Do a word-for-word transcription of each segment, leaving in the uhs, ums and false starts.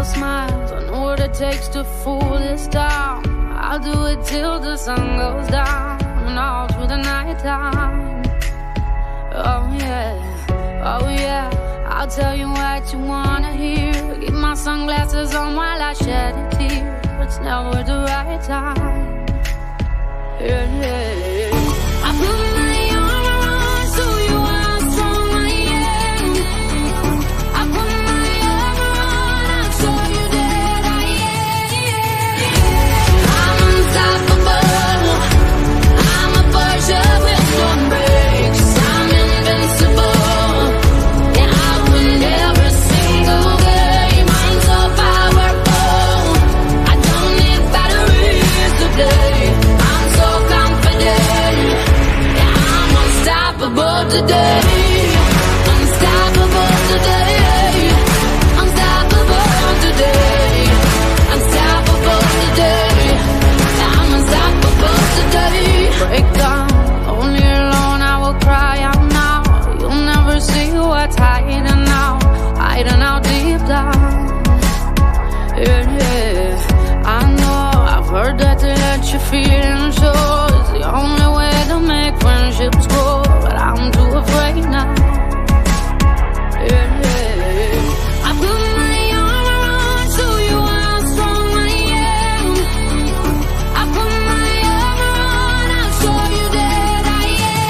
I'll smile, I know what it takes to fool this town. I'll do it till the sun goes down and all through the night time. Oh yeah, oh yeah, I'll tell you what you wanna hear. Keep my sunglasses on while I shed a tear. It's never the right time. Yeah, yeah, yeah. I put my arm around so you how strong I am. I put my arm around, I'll show you that I am. I'm unstoppable. I'm a Porsche with no brakes. I'm invincible. Yeah, I win every single game. I'm so powerful. I don't need batteries to play. I'm so confident. Yeah, I'm unstoppable today. Unstoppable today. Unstoppable today. Unstoppable today. Yeah, I'm unstoppable today. Break down, only alone I will cry out now. You'll never see what's hiding out, hiding out deep down. Yeah, yeah, I know, I've heard that to let you feel and show is the only way to make friendships grow, but I'm too afraid now. Yeah, yeah, I put my arm around so you how strong I am. I put my arm around, I'll show you that I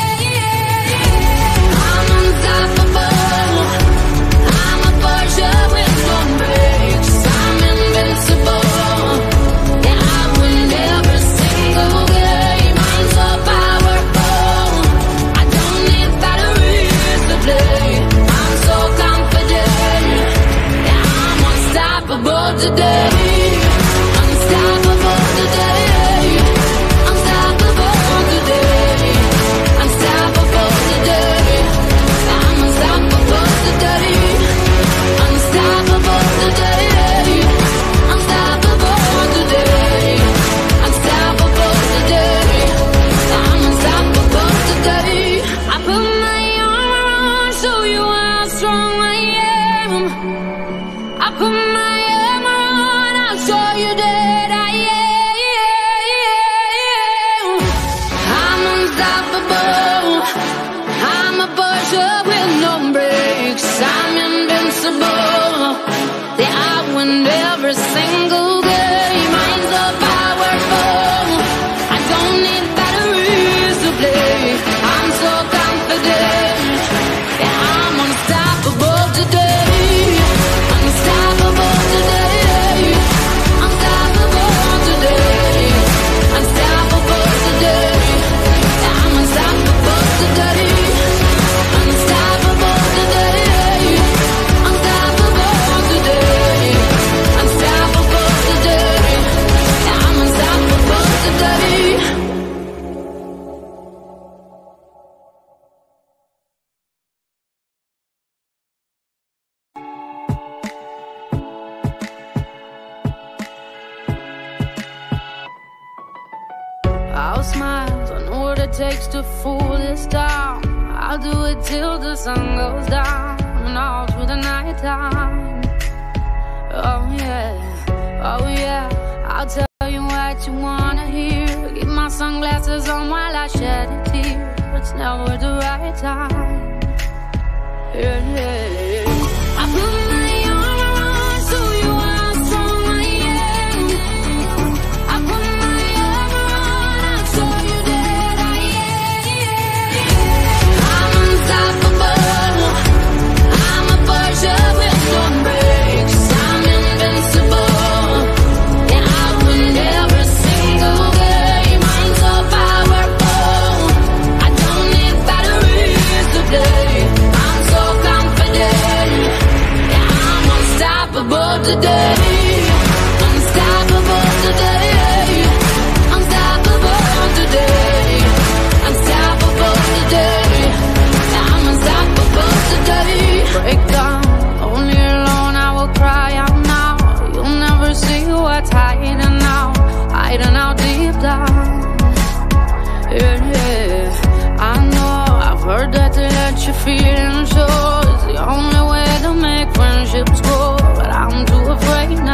am. I'm unstoppable. I'm a Porsche with no brakes. I'm invincible. Yeah, I win every single game. I'm so powerful. I don't need batteries to play. I'm so confident. Yeah, I'm unstoppable today. Unstoppable today. Unstoppable today. Unstoppable today. I'm unstoppable today. Unstoppable today. Unstoppable today. Unstoppable today. I'm unstoppable today. I put my arm around, show you how strong I am. I put my arm around, I'll show you that I am. I'm unstoppable. I'm a Porsche with no brakes. I'm invincible. Yeah, I win every single game. I'm so powerful. I don't need batteries to play. I'm so confident. Yeah, I'm unstoppable today. Unstoppable today. Unstoppable today. Unstoppable today. Yeah, I'm unstoppable today. Unstoppable today. Unstoppable today. Unstoppable today. Yeah, I'm unstoppable today. I'll smile, I know what it takes to fool this town. I'll do it till the sun goes down and all through the night time. Oh yeah, oh yeah, I'll tell you what you wanna hear. Keep my sunglasses on while I shed a tear. It's never the right time. Yeah, yeah, yeah. I put my arm around so you how strong I am. I put my arm around, I'll show you that I am. I'm unstoppable. I'm a Porsche with no brakes. I'm invincible. Yeah, I win every single game. I'm so powerful. I don't need batteries to play. I'm so confident. Yeah, I'm unstoppable today. Unstoppable today. Unstoppable today. Unstoppable today. Yeah, I'm unstoppable today. Break down, only alone I will cry out now. You'll never see what's hiding out, hiding out deep down. Yeah, yeah, I know, I've heard that to let you feel and show is the only way to make friendships grow, but I'm too afraid now.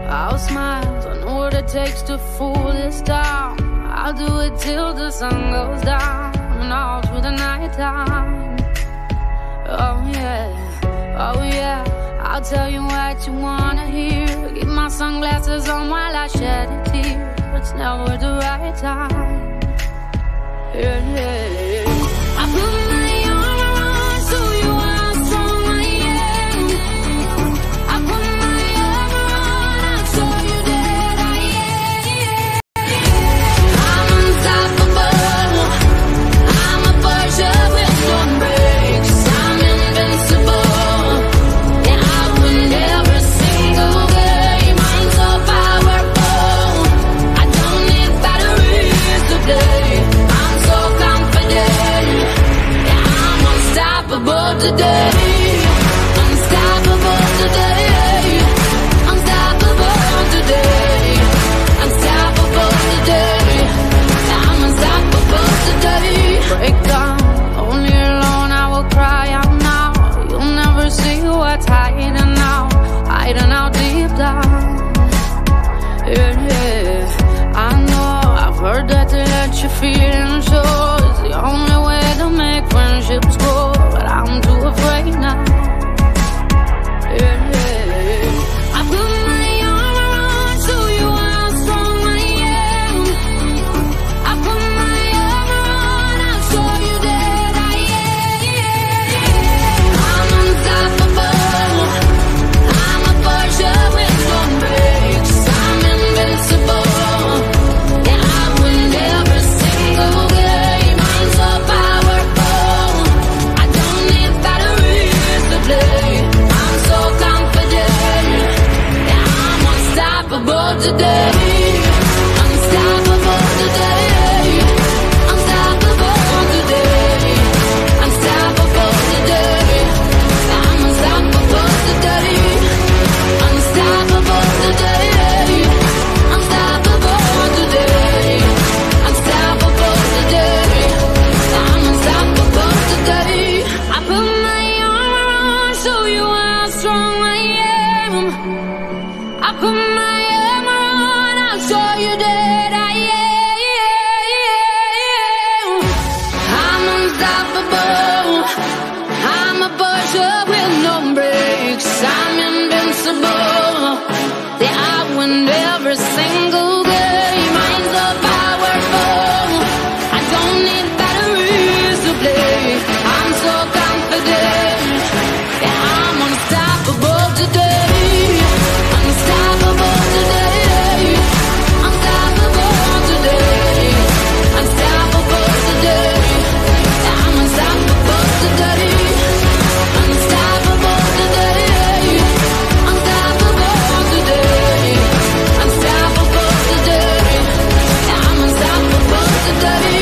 I'll smile, I know what it takes to fool this town. I'll do it till the sun goes down and all through the night time. Oh yeah, oh yeah, I'll tell you what you wanna hear. Keep my sunglasses on while I shed a tear. It's never the right time. Yeah, yeah, yeah. I put my arm around so you how strong I am. I put my arm around, I'll show you that I am. I'm unstoppable. I'm a Porsche with no brakes. I'm invincible. Yeah, I win every single game. I'm so powerful. I don't need batteries to play. I'm so confident. Yeah, I'm unstoppable today. Unstoppable today. Unstoppable today. Unstoppable today. I'm unstoppable today. Break down, only alone I will cry out now. You'll never see what's hiding out, hiding out deep down. Yeah, yeah, I know, I've heard that to let you feel and show is the only way to make friendships grow, but I'm too afraid now. Yeah, yeah, I put my arm around, show you how strong I am. I put my arm around, I'll show you that I am. I'm unstoppable. I'm a Porsche with no brakes. I'm invincible. Yeah, I win every single game. I'm so powerful. I don't need batteries to play. I'm so confident. Yeah, I'm unstoppable today. Unstoppable today. Unstoppable today. Unstoppable today. I'm unstoppable today. Unstoppable today. Unstoppable today. Unstoppable today. I'm unstoppable today. I put my arm around, show you how strong I am. I put my arm around, I'll show you that I am. I'm unstoppable. I'm a Porsche with no brakes. I'm invincible. Yeah, I win every single game. I'm so powerful. I don't need batteries to play. I'm so confident. Yeah, I'm unstoppable today. Unstoppable today. Unstoppable today. Unstoppable today. Yeah, I'm unstoppable today. Unstoppable today. Unstoppable today. Unstoppable today. Yeah, I'm unstoppable today.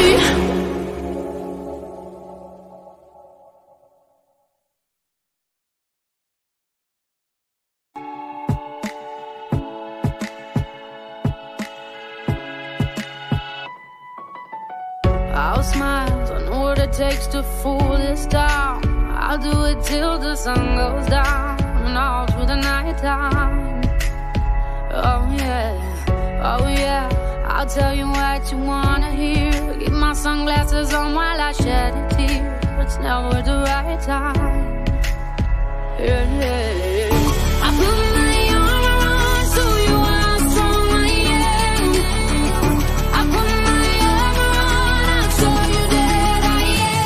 I'll smile, I know what it takes to fool this town. I'll do it till the sun goes down and all through the night time. Oh yeah, oh yeah, I'll tell you what you wanna hear. Keep my sunglasses on while I shed a tear. It's never the right time. Yeah, yeah, yeah. I put my arm around, show you how strong I am. I put my arm around, I'll show you that I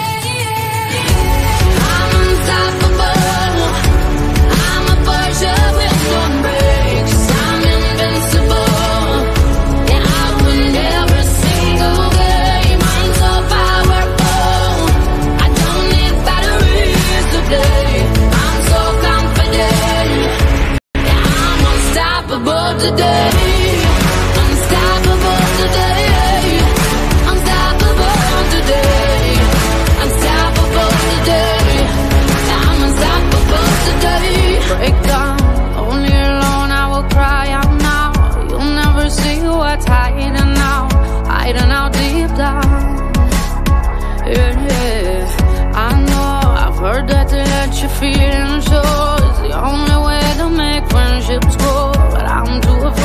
am. I'm unstoppable. I'm a Porsche with no brakes. I'm invincible. Yeah, I win every single game. I'm so powerful. I don't need batteries to play. I'm so confident. Yeah, I'm unstoppable today. Unstoppable today. Unstoppable today. Unstoppable today. Yeah, I'm unstoppable today. Break down, only alone I will cry out now. You'll never see what's hiding out, hiding out deep down. Yeah, yeah, I know, I've heard that to let you feel and show is the only way to make friendships grow, but I'm too afraid.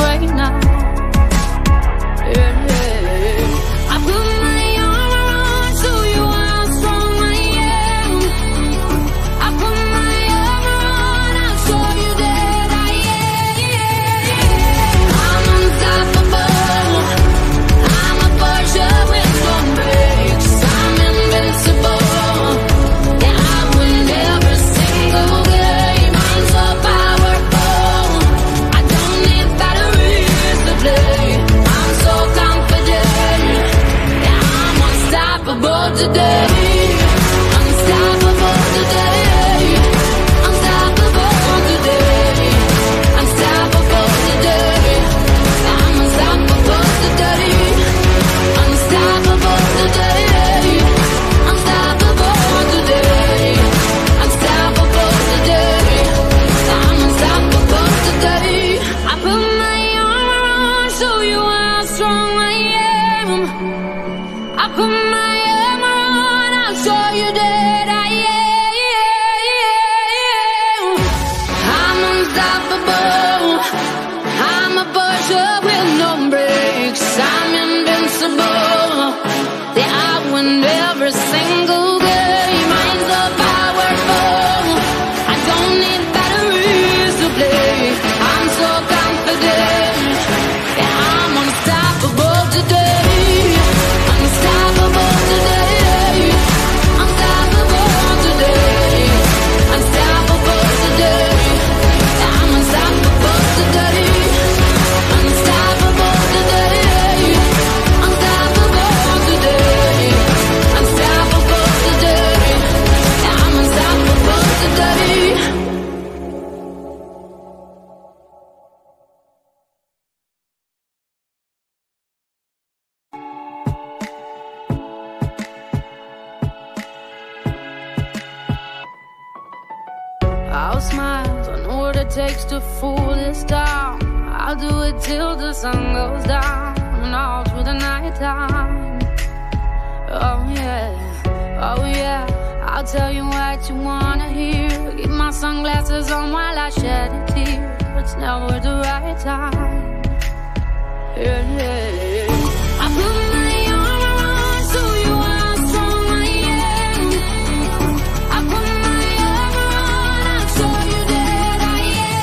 it takes to fool this town. I'll do it till the sun goes down and all through the night time. Oh yeah, oh yeah, I'll tell you what you wanna hear. Keep my sunglasses on while I shed a tear. It's never the right time. Yeah, yeah, yeah. I put my arm around so you are strong I am. I put my arm around, I'll show you that I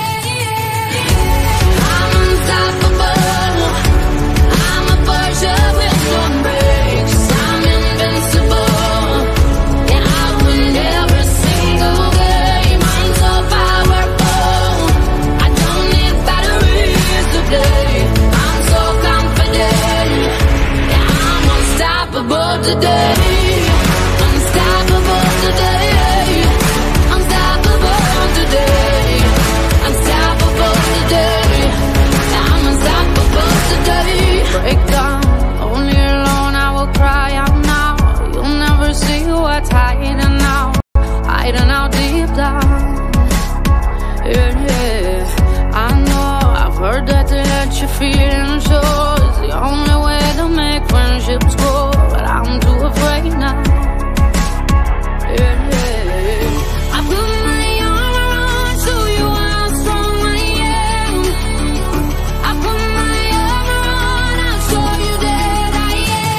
am. I'm unstoppable. I'm a Porsche with no brakes. I'm invincible. Yeah, I win every single game. I'm so powerful. I don't need batteries to play. I'm so confident. Yeah, I'm unstoppable today. Unstoppable today. Unstoppable today. Unstoppable today. Yeah, I'm unstoppable today. Break down, only alone I will cry out now. You'll never see what's hiding out, hiding out deep down. Yeah, yeah, I know, I've heard that to let you feel and show is the only way to make friendships grow, but I'm too afraid now. Yeah, yeah, I put my arm around so you how strong I am. I put my arm around, I'll show you that I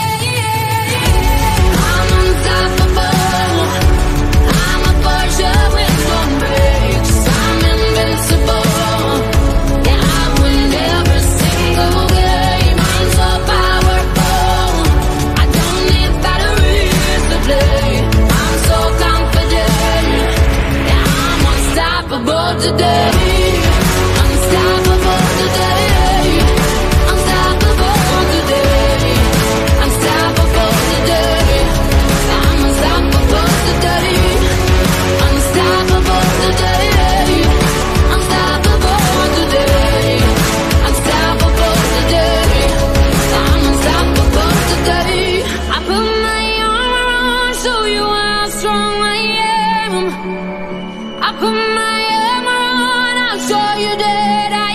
am. I'm unstoppable. I'm a Porsche with no brakes. I'm invincible. Yeah, I win every single game. I'm so powerful. I don't need batteries to play. I'm so confident. Yeah, I'm unstoppable today. Unstoppable today. Unstoppable today. Unstoppable today. I'm unstoppable today. Unstoppable today. Unstoppable today. Unstoppable today. I'm unstoppable today. I put my arm around, show you how strong I am. I put my arm around, I'll show you that I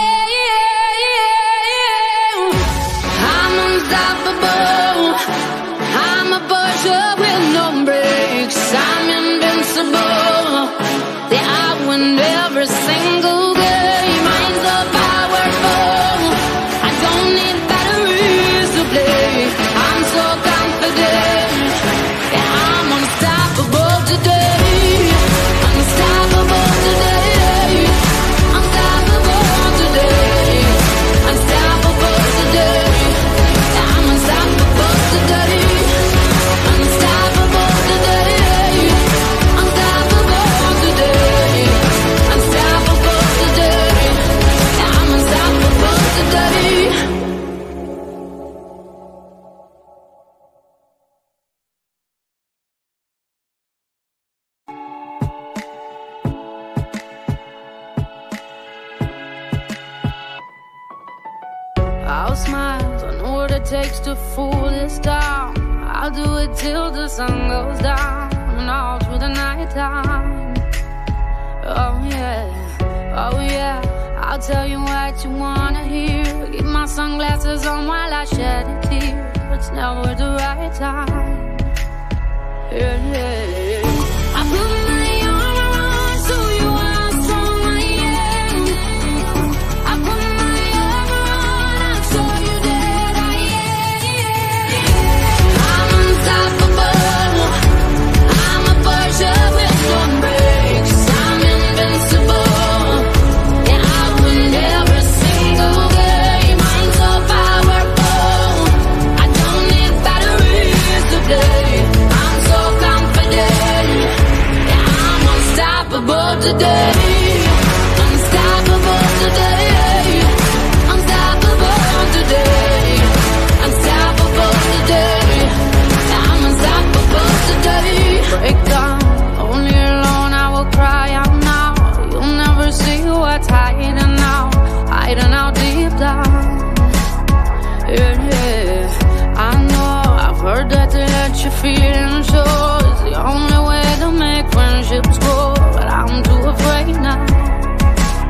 am. I'm unstoppable. I'm a Porsche with no brakes. I'm invincible. Yeah, I win every single game. I'm so powerful. I don't need batteries to play. I'm so confident. Yeah, I'm unstoppable today. Unstoppable today. Unstoppable today. Unstoppable today. Yeah, I'm unstoppable today. Unstoppable today. Unstoppable today. Unstoppable today. Yeah, I'm unstoppable today. I'll smile, I know what it takes to fool this town. I'll do it till the sun goes down and all through the night time. Oh yeah, oh yeah, I'll tell you what you wanna hear. Keep my sunglasses on while I shed a tear. It's never the right time. Yeah, yeah, yeah. I put my arm around so you how strong I am. I put my arm around, I'll show you that I am. I'm unstoppable. I'm a Porsche with no brakes. I'm invincible. Yeah, I win every single game. I'm so powerful. I don't need batteries to play. I'm so confident. Yeah, I'm unstoppable today. Unstoppable today. Unstoppable today. Unstoppable today. Yeah, I'm unstoppable today. Break down, only alone I will cry out now. You'll never see what's hiding out, hiding out deep down. Yeah, yeah, I know, I've heard that to let you feel and show is the only way to make friendships grow, but I'm too afraid now.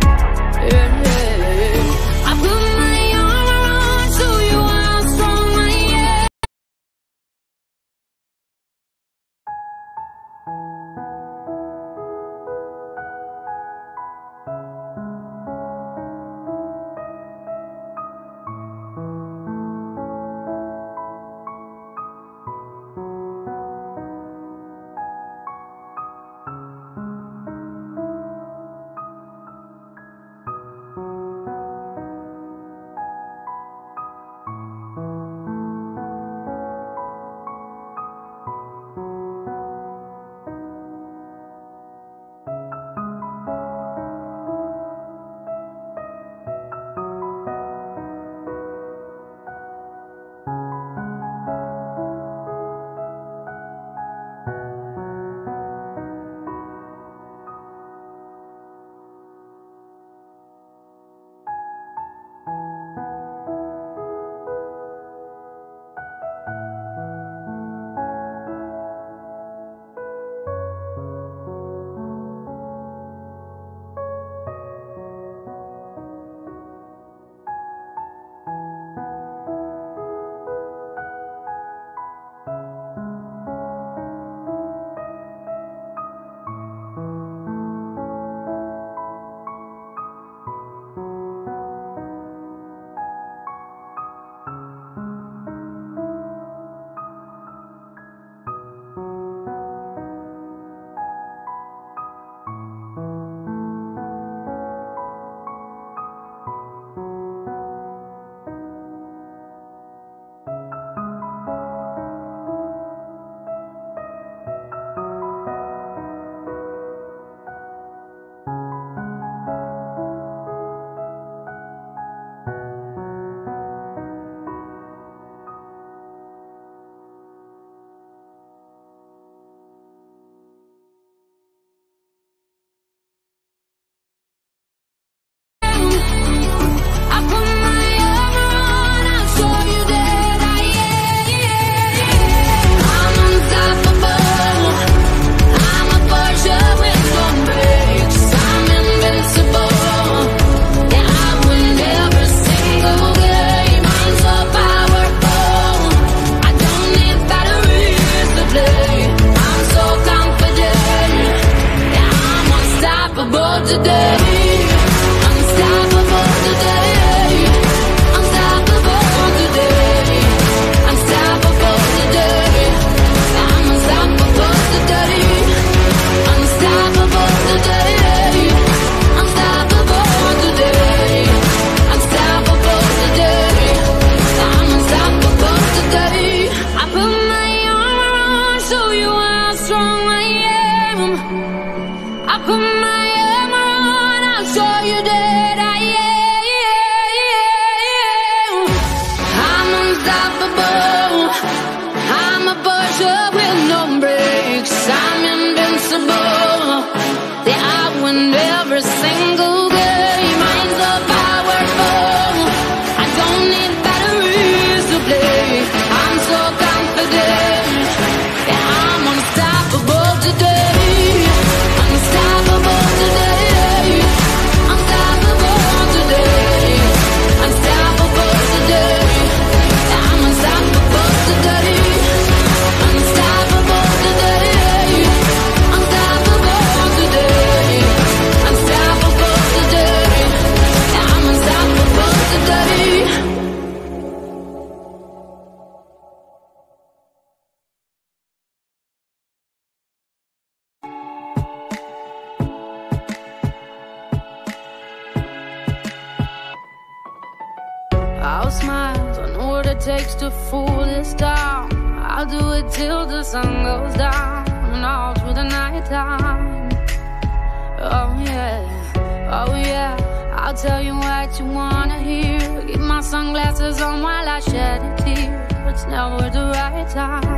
you dead. I am. I'm unstoppable. I'm a Porsche with no brakes. I'm invincible. Yeah, I win every single game. I'm so powerful. I don't need batteries to play. I'm so confident. Yeah, I'm unstoppable today. Unstoppable today. Unstoppable today. Unstoppable today. Yeah, I'm unstoppable today. Unstoppable today. Unstoppable today. Unstoppable today. Yeah, I'm unstoppable today. I'll smile, I know what it takes to fool this town. I'll do it till the sun goes down and all through the night time. Oh yeah, oh yeah, I'll tell you what you wanna hear. Keep my sunglasses on while I shed a tear. It's never the right time.